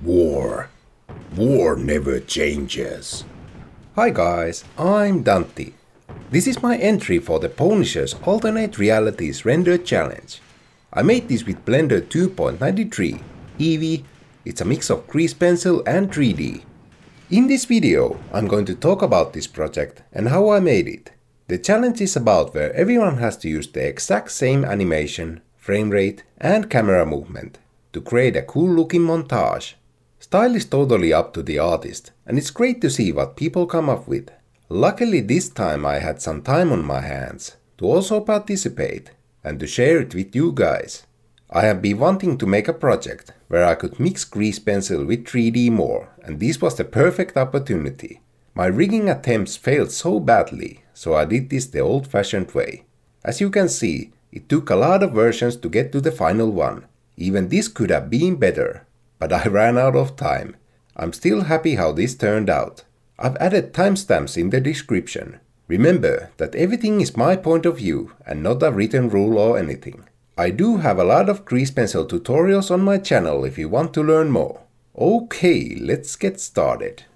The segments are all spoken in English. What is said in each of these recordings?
War. War never changes. Hi guys, I'm Dantti. This is my entry for the Pwnisher's Alternate Realities Render Challenge. I made this with Blender 2.93, Eevee. It's a mix of grease pencil and 3D. In this video, I'm going to talk about this project and how I made it. The challenge is about where everyone has to use the exact same animation, frame rate and camera movement to create a cool looking montage. Style is totally up to the artist, and it's great to see what people come up with. Luckily this time I had some time on my hands to also participate and to share it with you guys. I have been wanting to make a project where I could mix grease pencil with 3D more, and this was the perfect opportunity. My rigging attempts failed so badly, so I did this the old-fashioned way. As you can see, it took a lot of versions to get to the final one. Even this could have been better. But I ran out of time. I'm still happy how this turned out. I've added timestamps in the description. Remember that everything is my point of view and not a written rule or anything. I do have a lot of grease pencil tutorials on my channel if you want to learn more. Okay, let's get started.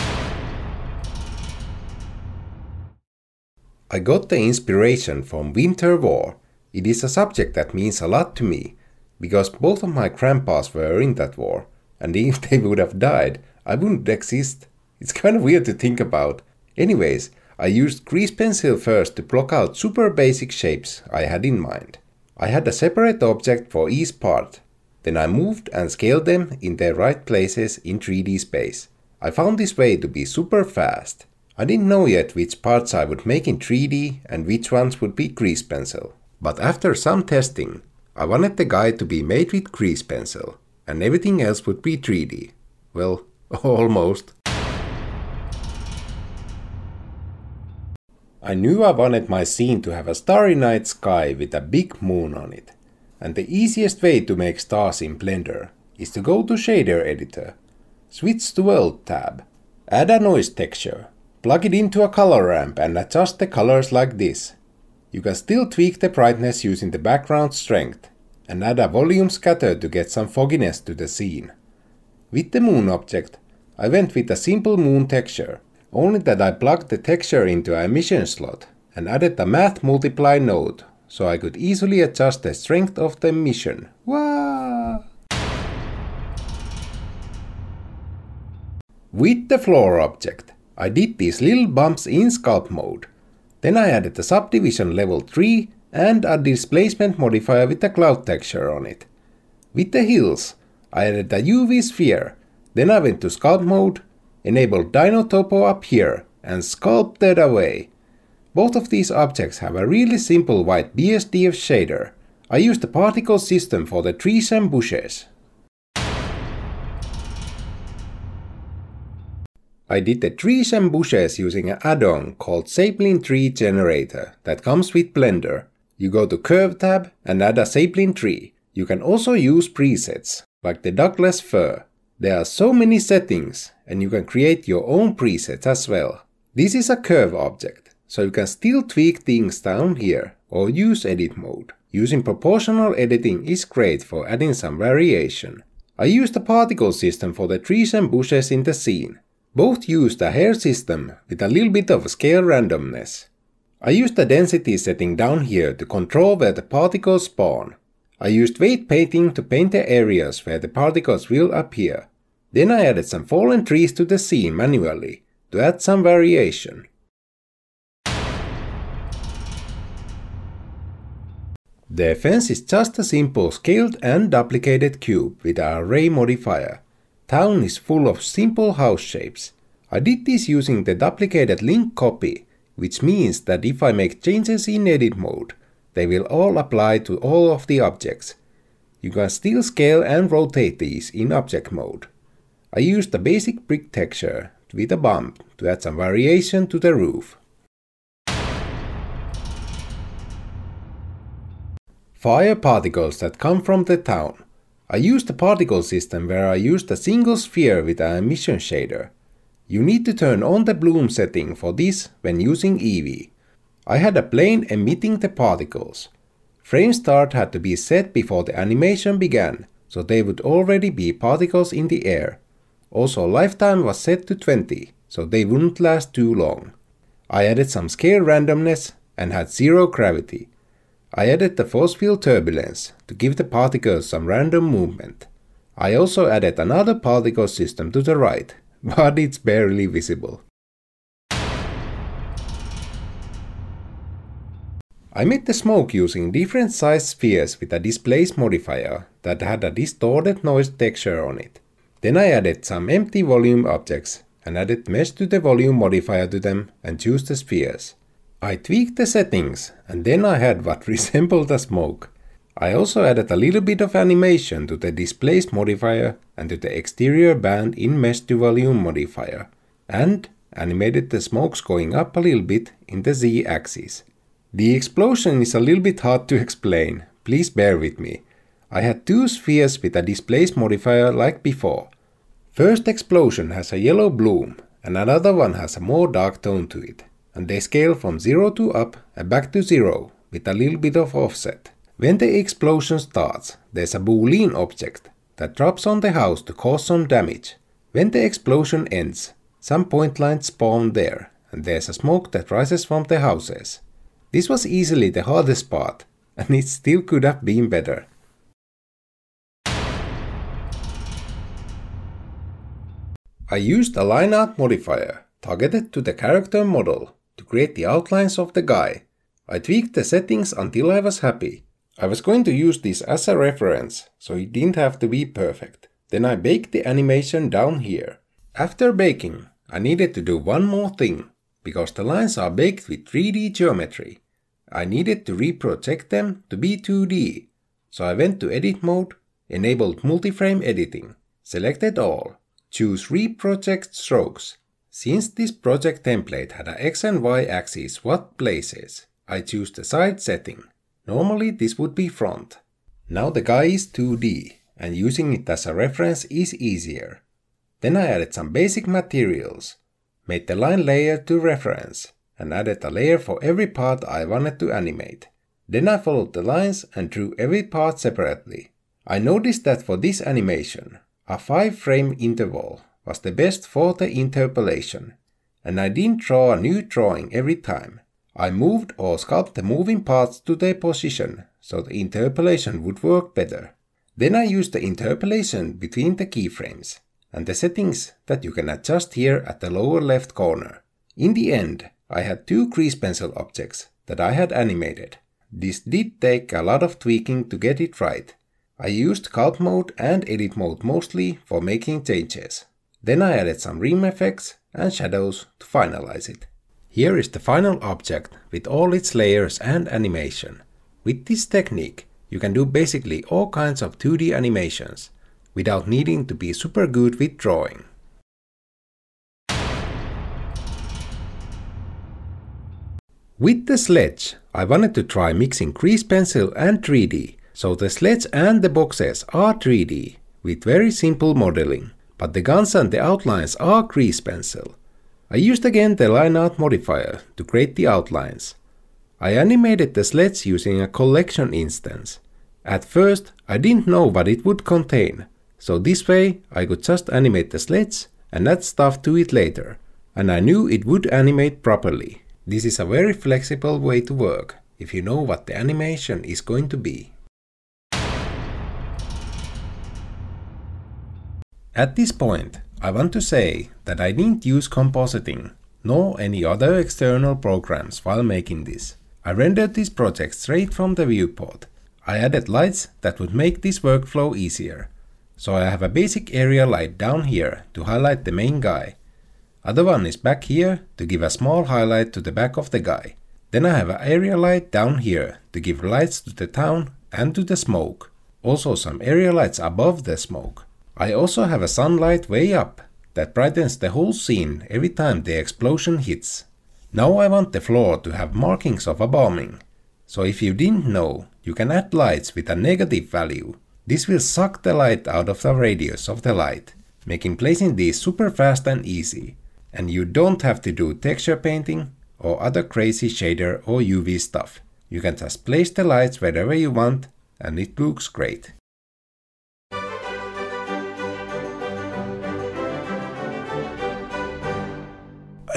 I got the inspiration from Winter War. It is a subject that means a lot to me, because both of my grandpas were in that war, and if they would have died, I wouldn't exist. It's kind of weird to think about. Anyways, I used grease pencil first to block out super basic shapes I had in mind. I had a separate object for each part. Then I moved and scaled them in their right places in 3D space. I found this way to be super fast. I didn't know yet which parts I would make in 3D and which ones would be grease pencil. But after some testing, I wanted the guy to be made with grease pencil, and everything else would be 3D. Well, almost. I knew I wanted my scene to have a starry night sky with a big moon on it. And the easiest way to make stars in Blender is to go to Shader Editor, switch to World tab, add a noise texture, plug it into a color ramp and adjust the colors like this. You can still tweak the brightness using the background strength, and add a volume scatter to get some fogginess to the scene. With the moon object, I went with a simple moon texture, only that I plugged the texture into an emission slot and added a math multiply node, so I could easily adjust the strength of the emission. Wow! With the floor object, I did these little bumps in sculpt mode. Then I added the subdivision level 3 and a displacement modifier with a cloud texture on it. With the hills, I added a UV sphere. Then I went to sculpt mode, enabled Dino Topo up here and sculpted away. Both of these objects have a really simple white BSDF shader. I used the particle system for the trees and bushes. I did the trees and bushes using an add-on called Sapling Tree Generator that comes with Blender. You go to Curve tab and add a sapling tree. You can also use presets, like the Douglas fir. There are so many settings, and you can create your own presets as well. This is a curve object, so you can still tweak things down here or use edit mode. Using proportional editing is great for adding some variation. I used the particle system for the trees and bushes in the scene. Both used a hair system with a little bit of scale randomness. I used the density setting down here to control where the particles spawn. I used weight painting to paint the areas where the particles will appear. Then I added some fallen trees to the scene manually to add some variation. The fence is just a simple scaled and duplicated cube with an array modifier. Town is full of simple house shapes. I did this using the duplicated link copy, which means that if I make changes in edit mode, they will all apply to all of the objects. You can still scale and rotate these in object mode. I used a basic brick texture with a bump to add some variation to the roof. Fire particles that come from the town. I used a particle system where I used a single sphere with an emission shader. You need to turn on the bloom setting for this when using Eevee. I had a plane emitting the particles. Frame start had to be set before the animation began, so they would already be particles in the air. Also lifetime was set to 20, so they wouldn't last too long. I added some scale randomness and had zero gravity. I added the force field turbulence to give the particles some random movement. I also added another particle system to the right, but it's barely visible. I made the smoke using different sized spheres with a displace modifier that had a distorted noise texture on it. Then I added some empty volume objects and added mesh to the volume modifier to them and chose the spheres. I tweaked the settings and then I had what resembled a smoke. I also added a little bit of animation to the displace modifier and to the exterior band in mesh to volume modifier, and animated the smokes going up a little bit in the z-axis. The explosion is a little bit hard to explain, please bear with me. I had two spheres with a displace modifier like before. First explosion has a yellow bloom and another one has a more dark tone to it, and they scale from 0 to up and back to 0 with a little bit of offset. When the explosion starts, there's a boolean object that drops on the house to cause some damage. When the explosion ends, some point lines spawn there and there's a smoke that rises from the houses. This was easily the hardest part, and it still could have been better. I used a line art modifier targeted to the character model to create the outlines of the guy. I tweaked the settings until I was happy. I was going to use this as a reference, so it didn't have to be perfect. Then I baked the animation down here. After baking, I needed to do one more thing, because the lines are baked with 3D geometry. I needed to reproject them to be 2D, so I went to edit mode, enabled multi-frame editing, selected all, choose reproject strokes. Since this project template had a X and Y axis swapped places, I choose the side setting. Normally this would be front. Now the guy is 2D, and using it as a reference is easier. Then I added some basic materials, made the line layer to reference, and added a layer for every part I wanted to animate. Then I followed the lines and drew every part separately. I noticed that for this animation, a 5-frame interval was the best for the interpolation, and I didn't draw a new drawing every time. I moved or sculpted the moving parts to their position, so the interpolation would work better. Then I used the interpolation between the keyframes, and the settings that you can adjust here at the lower left corner. In the end, I had two grease pencil objects that I had animated. This did take a lot of tweaking to get it right. I used sculpt mode and edit mode mostly for making changes. Then I added some rim effects and shadows to finalize it. Here is the final object with all its layers and animation. With this technique, you can do basically all kinds of 2D animations without needing to be super good with drawing. With the Sledge, I wanted to try mixing grease pencil and 3D, so the Sledge and the boxes are 3D with very simple modeling, but the guns and the outlines are grease pencil. I used again the line art modifier to create the outlines. I animated the Sledge using a collection instance. At first, I didn't know what it would contain, so this way I could just animate the Sledge and add stuff to it later, and I knew it would animate properly. This is a very flexible way to work, if you know what the animation is going to be. At this point, I want to say that I didn't use compositing, nor any other external programs while making this. I rendered this project straight from the viewport. I added lights that would make this workflow easier. So I have a basic area light down here to highlight the main guy. Other one is back here to give a small highlight to the back of the guy. Then I have an area light down here to give lights to the town and to the smoke. Also some area lights above the smoke. I also have a sunlight way up that brightens the whole scene every time the explosion hits. Now I want the floor to have markings of a bombing. So if you didn't know, you can add lights with a negative value. This will suck the light out of the radius of the light, making placing these super fast and easy. And you don't have to do texture painting or other crazy shader or UV stuff. You can just place the lights wherever you want and it looks great.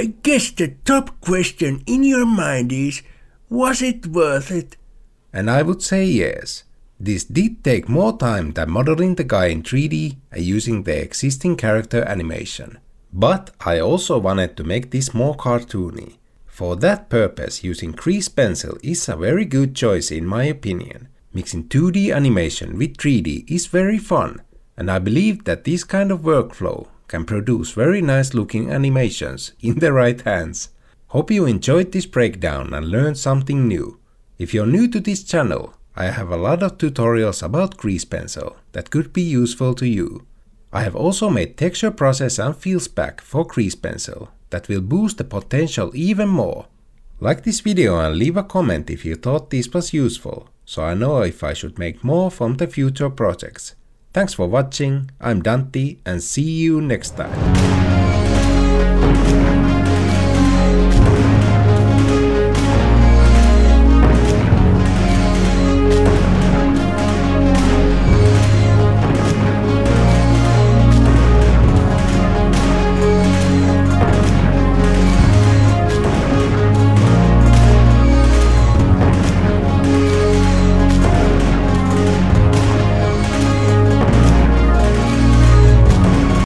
I guess the top question in your mind is, was it worth it? And I would say yes. This did take more time than modeling the guy in 3D and using the existing character animation. But I also wanted to make this more cartoony. For that purpose, using grease pencil is a very good choice in my opinion. Mixing 2D animation with 3D is very fun, and I believe that this kind of workflow can produce very nice looking animations in the right hands. Hope you enjoyed this breakdown and learned something new. If you're new to this channel, I have a lot of tutorials about grease pencil that could be useful to you. I have also made texture process and feels pack for grease pencil that will boost the potential even more. Like this video and leave a comment if you thought this was useful, so I know if I should make more from the future projects. Thanks for watching, I'm Dantti and see you next time.